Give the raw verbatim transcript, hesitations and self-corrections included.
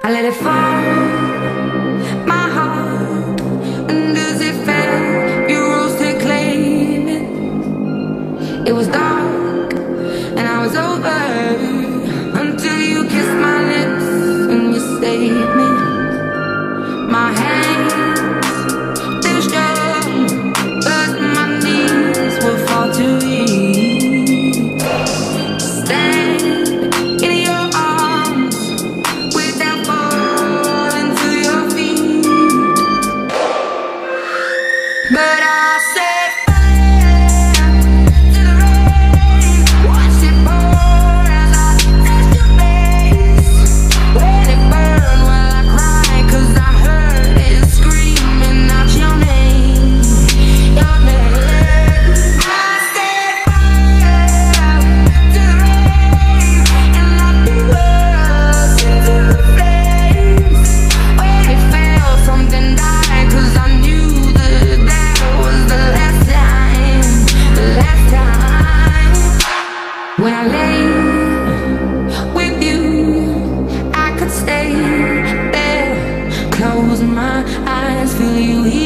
I let it fall, my heart, and as it fell, you rose to claim it. It was dark, and I was over, until you kissed my lips and you saved me. My hands, they were strong, but my knees were far too weak to stand in your arms without falling to your feet. But I said fire to the rain, watch it pour as I touched your face. Let it burn while I cry, 'cause I heard it screaming out your name, your name. I said fire to the rain, and light the world into flames. When it fell, something died, 'cause I knew that that was the last time, the last time. When I lay with you, I could stay there, close my eyes, feel you here.